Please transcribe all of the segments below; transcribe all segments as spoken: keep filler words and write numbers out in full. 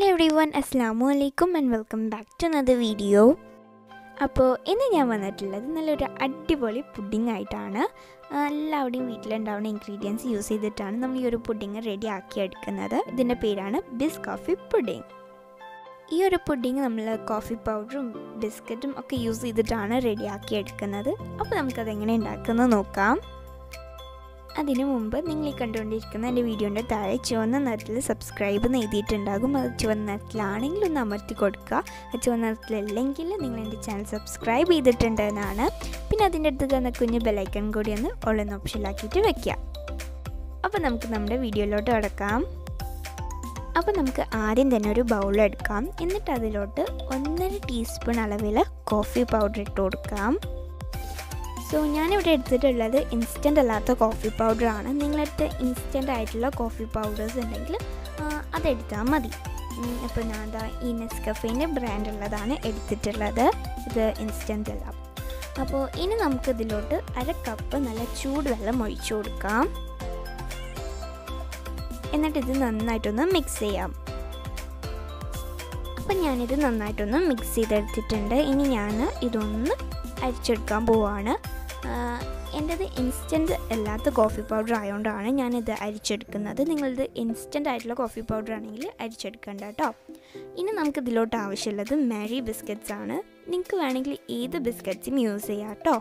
Hello everyone, Assalamu alaikum and welcome back to another video. അപ്പോൾ ഇന്ന് ഞാൻ വന്നിട്ടുള്ളത് നല്ലൊരു അടിപൊളി പുഡിംഗ് ആയിട്ടാണ്. എല്ലാവരുടെയും വീട്ടിലുണ്ടാവുന്ന ഇൻഗ്രീഡിയൻസ് യൂസ് ചെയ്തിട്ടാണ് നമ്മൾ ഈ ഒരു പുഡിംഗ് റെഡി ആക്കി എടുക്കുന്നത്. ഇതിൻ്റെ പേരാണ് ബിസ്കോഫി പുഡിംഗ്. ഈ ഒരു പുഡിംഗ് നമ്മൾ കോഫി പൗഡറും ബിസ്ക്കറ്റും ഒക്കെ യൂസ് ചെയ്തിട്ടാണ് റെഡി ആക്കി എടുക്കുന്നത്. അപ്പോൾ നമുക്കതെങ്ങനെ ഉണ്ടാക്കുന്നത് നോക്കാം. അതിനു മുമ്പ് നിങ്ങൾ ഈ കണ്ടുകൊണ്ടിരിക്കുന്ന എൻ്റെ വീഡിയോൻ്റെ താഴെ ചുവന്ന നിറത്തിൽ സബ്സ്ക്രൈബ് എഴുതിയിട്ടുണ്ടാകും. അത് ചുവന്ന നിറത്തിലാണെങ്കിൽ ഒന്ന് അമർത്തി കൊടുക്കുക. അത് ചുവന്ന നിറത്തിലല്ലെങ്കിൽ നിങ്ങൾ എൻ്റെ ചാനൽ സബ്സ്ക്രൈബ് ചെയ്തിട്ടുണ്ട് എന്നാണ്. പിന്നെ അതിൻ്റെ അടുത്ത് തന്നെ കുഞ്ഞ് ബെലൈക്കൺ കൂടി ഒന്ന് ഓളെന്ന് ഓപ്ഷനിലാക്കിയിട്ട് വെക്കുക. അപ്പോൾ നമുക്ക് നമ്മുടെ വീഡിയോയിലോട്ട് കിടക്കാം. അപ്പോൾ നമുക്ക് ആദ്യം തന്നെ ഒരു ബൗൾ എടുക്കാം. എന്നിട്ട് അതിലോട്ട് ഒന്നര ടീസ്പൂൺ അളവിൽ കോഫി പൗഡർ ഇട്ട് കൊടുക്കാം. സോ ഞാനിവിടെ എടുത്തിട്ടുള്ളത് ഇൻസ്റ്റൻ്റ് അല്ലാത്ത കോഫി പൗഡറാണ്. നിങ്ങളടുത്ത് ഇൻസ്റ്റൻ്റ് ആയിട്ടുള്ള കോഫി പൗഡേഴ്സ് ഉണ്ടെങ്കിൽ അതെടുത്താൽ മതി. അപ്പോൾ ഞാൻ എന്താ ഈ നെസ്കഫേൻ്റെ ബ്രാൻഡുള്ളതാണ് എടുത്തിട്ടുള്ളത്. ഇത് ഇൻസ്റ്റൻ്റ് അല്ല. അപ്പോൾ ഇനി നമുക്കിതിലോട്ട് അര കപ്പ് നല്ല ചൂടുവെള്ളം ഒഴിച്ചു കൊടുക്കാം. എന്നിട്ടിത് നന്നായിട്ടൊന്ന് മിക്സ് ചെയ്യാം. അപ്പം ഞാനിത് നന്നായിട്ടൊന്ന് മിക്സ് ചെയ്തെടുത്തിട്ടുണ്ട്. ഇനി ഞാൻ ഇതൊന്ന് അരിച്ചെടുക്കാൻ പോവാണ്. എൻ്റേത് ഇൻസ്റ്റൻറ്റ് അല്ലാത്ത കോഫി പൗഡർ ആയതുകൊണ്ടാണ് ഞാനിത് അരിച്ചെടുക്കുന്നത്. നിങ്ങളിത് ഇൻസ്റ്റൻ്റ് ആയിട്ടുള്ള കോഫി പൗഡർ ആണെങ്കിൽ അരിച്ചെടുക്കണ്ട കേട്ടോ. ഇനി നമുക്ക് ഇതിലോട്ട് ആവശ്യമുള്ളത് മാരി ബിസ്ക്കറ്റ്സ് ആണ്. നിങ്ങൾക്ക് വേണമെങ്കിൽ ഏത് ബിസ്ക്കറ്റ്സും യൂസ് ചെയ്യാം കേട്ടോ.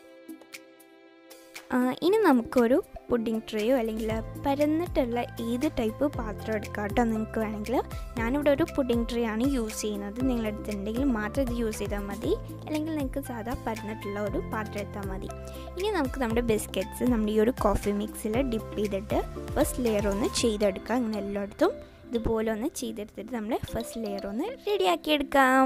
ഇനി നമുക്കൊരു പുഡിംഗ് ട്രേയോ അല്ലെങ്കിൽ പരന്നിട്ടുള്ള ഏത് ടൈപ്പ് പാത്രം എടുക്കാം കേട്ടോ. നിങ്ങൾക്ക് വേണമെങ്കിൽ ഞാനിവിടെ ഒരു പുഡിംഗ് ട്രേ ആണ് യൂസ് ചെയ്യുന്നത്. നിങ്ങളെടുത്തിട്ടുണ്ടെങ്കിൽ മാത്രം ഇത് യൂസ് ചെയ്താൽ മതി. അല്ലെങ്കിൽ നിങ്ങൾക്ക് സാധാ പരന്നിട്ടുള്ള ഒരു പാത്രം എടുത്താൽ മതി. ഇനി നമുക്ക് നമ്മുടെ ബിസ്ക്കറ്റ്സ് നമ്മുടെ ഈ ഒരു കോഫി മിക്സിൽ ഡിപ്പ് ചെയ്തിട്ട് ഫസ്റ്റ് ലെയർ ഒന്ന് ചെയ്തെടുക്കാം. അങ്ങനെ എല്ലായിടത്തും ഇതുപോലെ ഒന്ന് ചെയ്തെടുത്തിട്ട് നമ്മൾ ഫസ്റ്റ് ലെയർ ഒന്ന് റെഡിയാക്കി എടുക്കാം.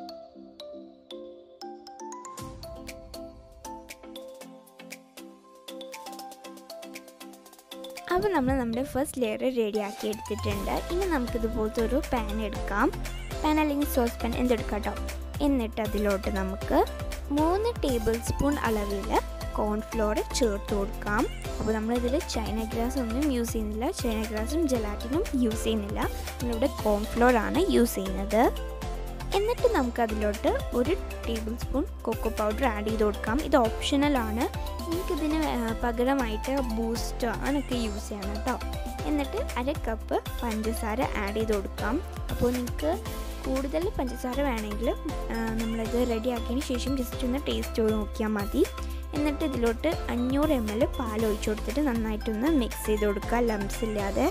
അപ്പോൾ നമ്മൾ നമ്മുടെ ഫസ്റ്റ് ലെയർ റെഡിയാക്കി എടുത്തിട്ടുണ്ട്. ഇനി നമുക്കിതുപോലത്തെ ഒരു പാൻ എടുക്കാം. പാൻ അല്ലെങ്കിൽ സോസ് പാൻ എന്തെടുക്കാം കേട്ടോ. എന്നിട്ട് അതിലോട്ട് നമുക്ക് മൂന്ന് ടേബിൾ സ്പൂൺ അളവിൽ കോൺഫ്ലോർ ചേർത്ത് കൊടുക്കാം. അപ്പോൾ നമ്മളിതിൽ ചൈന ഗ്രാസ് ഒന്നും യൂസ് ചെയ്യുന്നില്ല. ചൈന ഗ്രാസും ജലാറ്റിനും യൂസ് ചെയ്യുന്നില്ല. നമ്മളിവിടെ കോൺഫ്ലോർ ആണ് യൂസ് ചെയ്യുന്നത്. എന്നിട്ട് നമുക്കതിലോട്ട് ഒരു tablespoon cocoa powder add ചെയ്ത് കൊടുക്കാം. ഇത് ഓപ്ഷണലാണ്. നിങ്ങൾക്കിതിന് പകരമായിട്ട് ബൂസ്റ്റോ അങ്ങനെയൊക്കെ യൂസ് ചെയ്യണം കേട്ടോ. എന്നിട്ട് അര കപ്പ് പഞ്ചസാര ആഡ് ചെയ്ത് കൊടുക്കാം. അപ്പോൾ നിങ്ങൾക്ക് കൂടുതൽ പഞ്ചസാര വേണമെങ്കിൽ നമ്മളിത് റെഡിയാക്കിയതിന് ശേഷം ജസ്റ്റ് ഒന്ന് ടേസ്റ്റ് ചെയ്ത് നോക്കിയാൽ മതി. എന്നിട്ട് ഇതിലോട്ട് അഞ്ഞൂറ് എം എൽ പാൽ ഒഴിച്ചു കൊടുത്തിട്ട് നന്നായിട്ടൊന്ന് മിക്സ് ചെയ്ത് കൊടുക്കുക, ലംസ് ഇല്ലാതെ.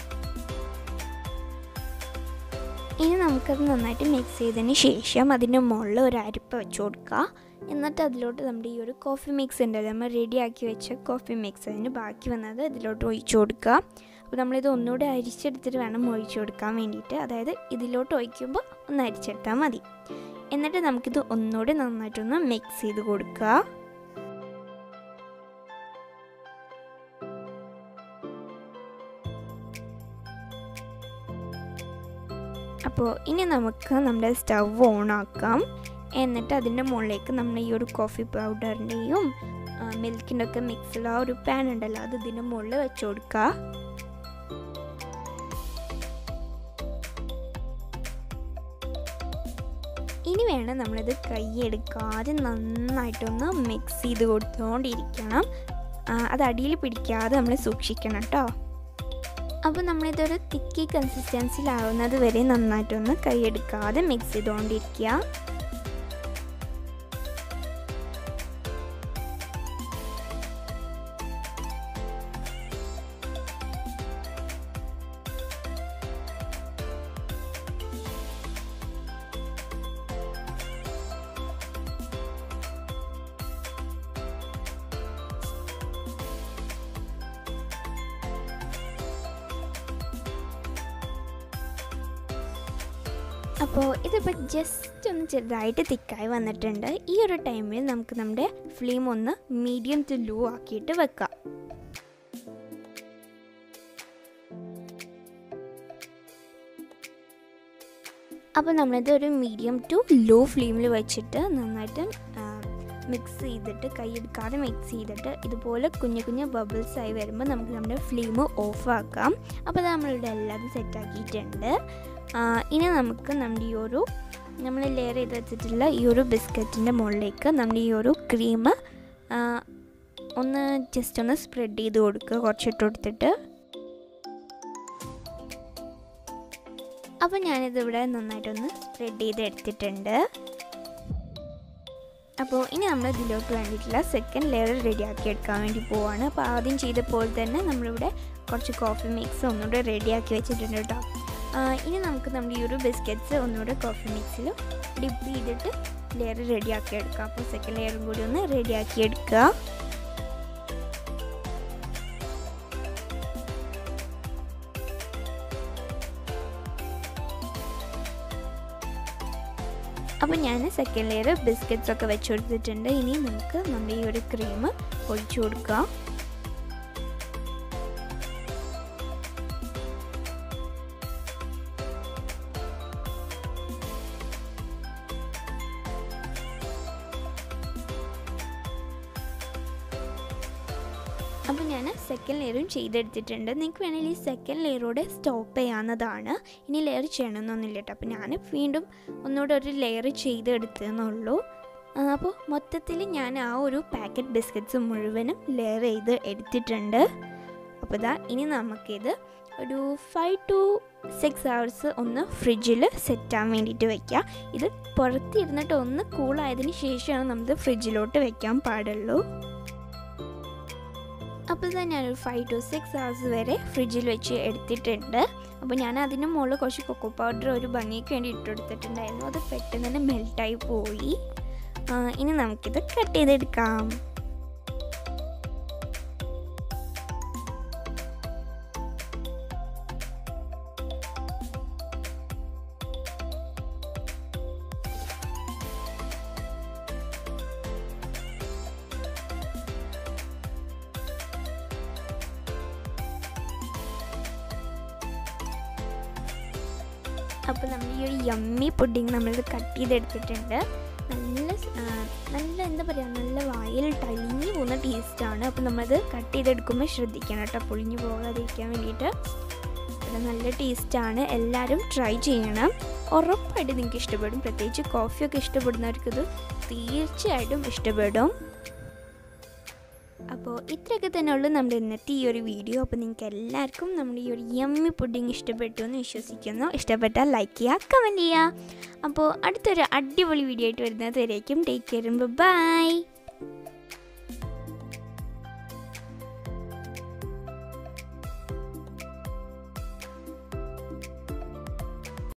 ഇനി നമുക്കത് നന്നായിട്ട് മിക്സ് ചെയ്തതിന് ശേഷം അതിൻ്റെ മുകളിൽ ഒരു അരിപ്പ വെച്ച് കൊടുക്കുക. എന്നിട്ട് അതിലോട്ട് നമ്മുടെ ഈ ഒരു കോഫി മിക്സ് ഉണ്ടല്ലോ, നമ്മൾ റെഡിയാക്കി വെച്ച കോഫി മിക്സ് അതിന് ബാക്കി വന്നത് ഇതിലോട്ട് ഒഴിച്ചു കൊടുക്കുക. അപ്പോൾ നമ്മളിത് ഒന്നുകൂടെ അരിച്ചെടുത്തിട്ട് വേണം ഒഴിച്ചു കൊടുക്കാൻ വേണ്ടിയിട്ട്. അതായത് ഇതിലോട്ട് ഒഴിക്കുമ്പോൾ ഒന്ന് അരിച്ചെടുത്താൽ മതി. എന്നിട്ട് നമുക്കിത് ഒന്നുകൂടെ നന്നായിട്ടൊന്ന് മിക്സ് ചെയ്ത് കൊടുക്കുക. അപ്പോൾ ഇനി നമുക്ക് നമ്മുടെ സ്റ്റവ് ഓൺ ആക്കാം. എന്നിട്ട് അതിൻ്റെ മുകളിലേക്ക് നമ്മൾ ഈ ഒരു കോഫി പൗഡറിൻ്റെയും മിൽക്കിൻ്റെ ഒക്കെ മിക്സുള്ള ആ ഒരു പാൻ ഉണ്ടല്ലോ, അത് ഇതിൻ്റെ മുകളിൽ വെച്ച് കൊടുക്കുക. ഇനി വേണം നമ്മളിത് കൈയെടുക്കാതെ നന്നായിട്ടൊന്ന് മിക്സ് ചെയ്ത് കൊടുത്തുകൊണ്ടിരിക്കണം. അത് അടിയിൽ പിടിക്കാതെ നമ്മൾ സൂക്ഷിക്കണം കേട്ടോ. അപ്പോൾ നമ്മളിതൊരു തിക്കി കൺസിസ്റ്റൻസിയിലാവുന്നത് വരെ നന്നായിട്ടൊന്ന് കൈയെടുക്കാതെ മിക്സ് ചെയ്തുകൊണ്ടിരിക്കുക. അപ്പോൾ ഇതിപ്പോൾ ജസ്റ്റ് ഒന്ന് ചെറുതായിട്ട് തിക്കായി വന്നിട്ടുണ്ട്. ഈ ഒരു ടൈമിൽ നമുക്ക് നമ്മുടെ ഫ്ലെയിം ഒന്ന് മീഡിയം ടു ലോ ആക്കിയിട്ട് വെക്കാം. അപ്പോൾ നമ്മളിത് ഒരു മീഡിയം ടു ലോ ഫ്ലെയിമിൽ വെച്ചിട്ട് നന്നായിട്ട് മിക്സ് ചെയ്തിട്ട് കൈയെടുക്കാതെ മിക്സ് ചെയ്തിട്ട് ഇതുപോലെ കുഞ്ഞു കുഞ്ഞു ബബിൾസ് ആയി വരുമ്പോൾ നമുക്ക് നമ്മുടെ ഫ്ലെയിം ഓഫ് ആക്കാം. അപ്പോൾ നമ്മളിവിടെ എല്ലാതും സെറ്റാക്കിയിട്ടുണ്ട്. ഇനി നമുക്ക് നമ്മുടെ ഈ ഒരു നമ്മൾ ലെയർ ചെയ്ത് വെച്ചിട്ടുള്ള ഈ ഒരു ബിസ്ക്കറ്റിൻ്റെ മുകളിലേക്ക് നമ്മുടെ ഈ ഒരു ക്രീം ഒന്ന് ജസ്റ്റ് ഒന്ന് സ്പ്രെഡ് ചെയ്ത് കൊടുക്കുക, കുറച്ചിട്ട് കൊടുത്തിട്ട്. അപ്പോൾ ഞാനിതിവിടെ നന്നായിട്ടൊന്ന് സ്പ്രെഡ് ചെയ്ത് എടുത്തിട്ടുണ്ട്. അപ്പോൾ ഇനി നമ്മൾ ഇതിലോട്ട് വേണ്ടിയിട്ടുള്ള സെക്കൻഡ് ലെയർ റെഡിയാക്കി എടുക്കാൻ വേണ്ടി പോവുകയാണ്. അപ്പോൾ ആദ്യം ചെയ്തപ്പോൾ തന്നെ നമ്മളിവിടെ കുറച്ച് കോഫി മിക്സ് ഒന്നുകൂടെ റെഡിയാക്കി വെച്ചിട്ടുണ്ട് കേട്ടോ. ഇനി നമുക്ക് നമ്മുടെ ഈ ഒരു ബിസ്ക്കറ്റ്സ് ഒന്നുകൂടെ കോഫി മിക്സിൽ ഡിപ്പ് ചെയ്തിട്ട് ലെയർ റെഡിയാക്കി എടുക്കാം. അപ്പോൾ സെക്കൻഡ് ലെയറും കൂടി ഒന്ന് റെഡിയാക്കി എടുക്കുക. അപ്പോൾ ഞാൻ സെക്കൻഡ് ലെയർ ബിസ്ക്കറ്റ്സ് ഒക്കെ വെച്ച് കൊടുത്തിട്ടുണ്ട്. ഇനി നമുക്ക് നമ്മുടെ ഈ ഒരു ക്രീം ഒഴിച്ചു കൊടുക്കാം. അപ്പോൾ ഞാൻ സെക്കൻഡ് ലെയറും ചെയ്തെടുത്തിട്ടുണ്ട്. നിങ്ങൾക്ക് വേണമെങ്കിൽ ഈ സെക്കൻഡ് ലെയറോടെ സ്റ്റോപ്പ് ചെയ്യാവുന്നതാണ്. ഇനി ലെയർ ചെയ്യണമെന്നൊന്നുമില്ല കേട്ടോ. അപ്പോൾ ഞാൻ വീണ്ടും ഒന്നുകൂടെ ഒരു ലെയർ ചെയ്തെടുത്തതെന്നുള്ളൂ. അപ്പോൾ മൊത്തത്തിൽ ഞാൻ ആ ഒരു പാക്കറ്റ് ബിസ്ക്കറ്റ്സ് മുഴുവനും ലെയർ ചെയ്ത് എടുത്തിട്ടുണ്ട്. അപ്പോൾ ഇതാ ഇനി നമുക്കിത് ഒരു ഫൈവ് ടു സിക്സ് ഹവേഴ്സ് ഒന്ന് ഫ്രിഡ്ജിൽ സെറ്റാൻ വേണ്ടിയിട്ട് വയ്ക്കാം. ഇത് പുറത്തിരുന്നിട്ട് ഒന്ന് കൂളായതിന് ശേഷമാണ് നമ്മൾ ഫ്രിഡ്ജിലോട്ട് വെക്കാൻ പാടുള്ളൂ. അപ്പോൾ ഇതാ ഞാനൊരു ഫൈവ് ടു സിക്സ് ഹവേഴ്സ് വരെ ഫ്രിഡ്ജിൽ വെച്ച് എടുത്തിട്ടുണ്ട്. അപ്പോൾ ഞാൻ അതിന് മുകളിൽ കുറച്ച് കൊക്കോ പൗഡർ ഒരു ഭംഗിക്ക് വേണ്ടി ഇട്ടെടുത്തിട്ടുണ്ടായിരുന്നു. അത് പെട്ടെന്ന് തന്നെ മെൽറ്റായി പോയി. ഇനി നമുക്കിത് കട്ട് ചെയ്തെടുക്കാം. അപ്പോൾ നമ്മൾ ഈ ഒരു യമ്മി പുഡിങ് നമ്മളിത് കട്ട് ചെയ്തെടുത്തിട്ടുണ്ട്. നല്ല നല്ല എന്താ പറയുക, നല്ല വായിൽ ടലിഞ്ഞ് പോകുന്ന ടേസ്റ്റാണ്. അപ്പോൾ നമ്മളത് കട്ട് ചെയ്തെടുക്കുമ്പോൾ ശ്രദ്ധിക്കണം കേട്ടോ, പൊളിഞ്ഞു പോകാതിരിക്കാൻ വേണ്ടിയിട്ട്. അത് നല്ല ടേസ്റ്റാണ്. എല്ലാവരും ട്രൈ ചെയ്യണം. ഉറപ്പായിട്ട് നിങ്ങൾക്ക് ഇഷ്ടപ്പെടും. പ്രത്യേകിച്ച് കോഫിയൊക്കെ ഇഷ്ടപ്പെടുന്നവർക്കിത് തീർച്ചയായിട്ടും ഇഷ്ടപ്പെടും. അപ്പോൾ ഇത്രയൊക്കെ തന്നെ ഉള്ളൂ നമ്മുടെ ഇന്നത്തെ ഈ ഒരു വീഡിയോ. അപ്പോൾ നിങ്ങൾക്ക് എല്ലാവർക്കും നമ്മുടെ ഈ ഒരു യമ്മി പുഡിങ് ഇഷ്ടപ്പെട്ടു എന്ന് വിശ്വസിക്കുന്നു. ഇഷ്ടപ്പെട്ടാൽ ലൈക്ക് ചെയ്യുക, കമൻറ്റ് ചെയ്യുക. അപ്പോൾ അടുത്തൊരു അടിപൊളി വീഡിയോ ആയിട്ട് വരുന്നത് വരേക്കും ടേക്ക് കെയർ, ബൈ.